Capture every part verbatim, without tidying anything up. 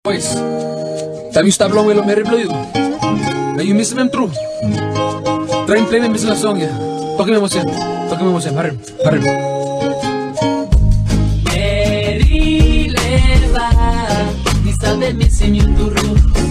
Boys, time you stop long with me reply you. Now you miss them true. Try and play them business song ya. Toki me motion, toki me motion. Harim, harim. Meri leva, ni sabe missing you turu.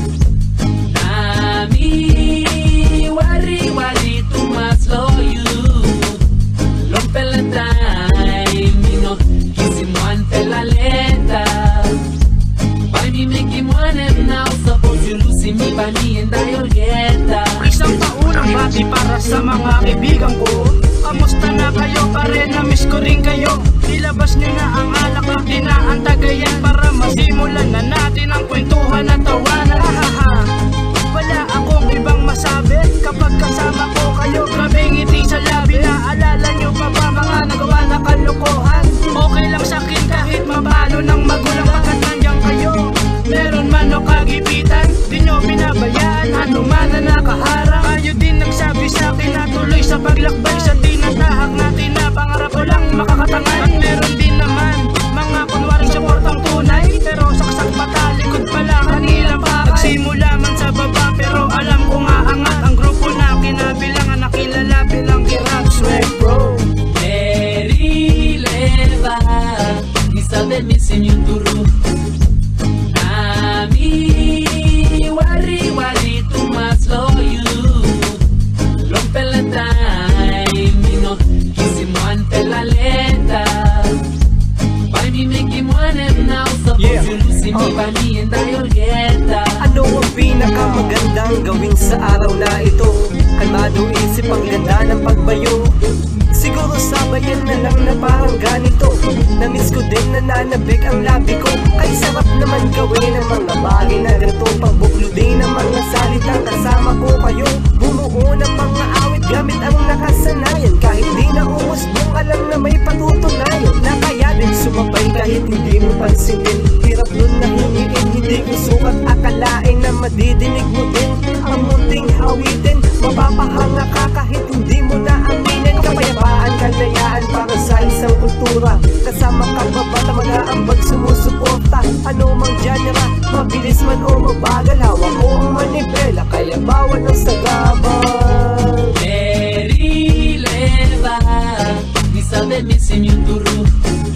Nami wari wari tu mas lo you. Long pela time, you know, kissing one pela lenta. Me making one and now suppose you losing me by me and I will get that. Isang paunang bati para sa mga kaibigan ko. Kamusta na kayo? Pare na miss ko rin kayo. Ilabas nyo na ang alak at dinaantagayan para masimulan na natin ang kwentuhan at tawanan. Hahaha, wala akong ibang masabi kapag kasama ko kayo. Grabe ngiti sa labi. Naalala nyo pa ba mga nagawa na kalokohan? Okay lang sa akin kahit mapalo ng magulang pagkat nandiyan kayo. Meron man o kagipitan, di nyo binabayaan. Ano man na nakaharang, kayo din nagsabi sa akin na tuloy sa paglakbay sa tinatahak natin na pangarap ko lang makakatangan. At meron din naman mga kunwaring supportang tunay, pero saksak patalikod pala kanilang pakay. Nagsimula man sa baba pero alam ko nga angat. Ang grupo na kinabilangan nakilala bilang Kirap Swag Bro. Meri leva, ni sabe missing you turu. Wari wari tu mas lo you. Long pela time, you know, kissing one pela lenta. By me making one and now suppose yeah. You losing me by me and I will get that. Ano ang pinakamagandang gawin sa araw na ito? Kalmado isip ang ganda ng pagbayo. Siguro sabayan na lang na parang ganito. Namiss ko din nananabig ang labi ko. Ay sarap naman gawin ang mga bagay na ganito. Pagbuklo din ang mga salitang kasama ko kayo. Bumuo ng mga awit gamit ang nakasanayan. Kahit di na umusbong alam na may patutunayan. Na kaya din sumabay kahit hindi mo pansinin. Hirap nun na hingiin, hindi ko sukat akalain na madidinig mo din ang munting hawitin. Mapapahanga ka kahit hindi mo na aminin. Kapayapaan, kalayaan para sa isang kultura. Kasama ka ba ba na mag-aambag sumusuporta? Ano mang genre, mabilis man o mabagal. Hawak ko ang manibela, kaya bawal ang sagabal. Meri leva, ni sabe missing you turu.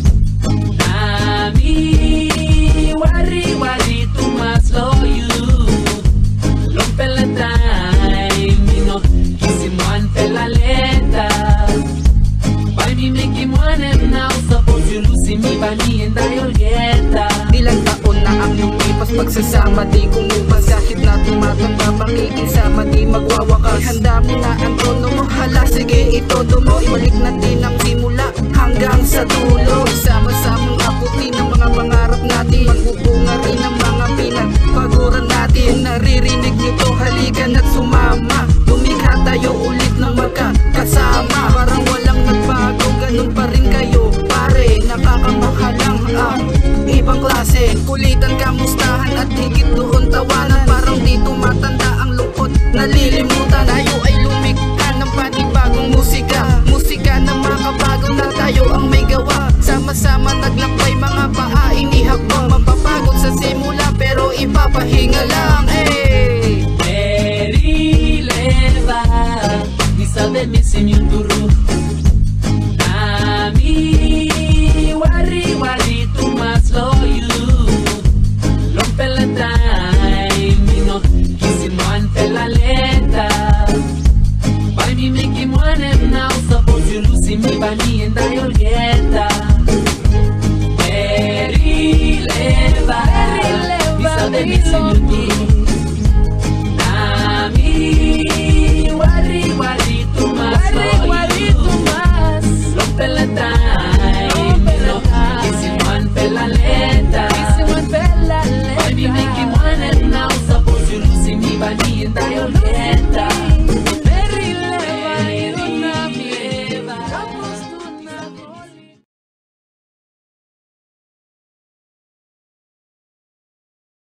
Nami wari wari tu mas lo you. Long pela time, you know, kissing one pela lenta. By me making one and now suppose you losing me by me and I will get that. Ilang taon na ang lumipas pagsasama di kumupas. Kahit na tumatanda makikisama di magwawakas. Handa mo na ang tono mo, hala sige itodo mo. Ibalik natin ang simula hanggang sa dulo. Sama-samang aputin ang mga pangarap natin. Magbubunga rin ang mga pinagpaguran natin. Naririnig nyo to, halikan at sumama. Lumikha tayo ulit ng magkakasama. Parang walang nagbago, ganun pa rin kayo pare. Nakakamukha lang ang ibang klase. Kulitan, kamustahan at higit doon tawanan. Parang di tumatanda ang lungkot, nalilimutan. Tayo ay lumikha ng panibagong musika. Musika na makabago na tayo ang may gawa. Sama-sama naglakbay mga paa, inihakbang. Mapapagod sa simula pero ipapahinga lang. Hey! Meri leva, ni sabe missing you turu. Nami wari wari tu mas lo you. Long pela time, you know, kissing one pela lenta. By me making one and now suppose you losing me by me and I will get that. Meri leva, ni sabe missing you turu. Nami wari wari tu mas lo you. Long pela time, you know, kissing one pela lenta. By me making one and now suppose you losing me by me and I will get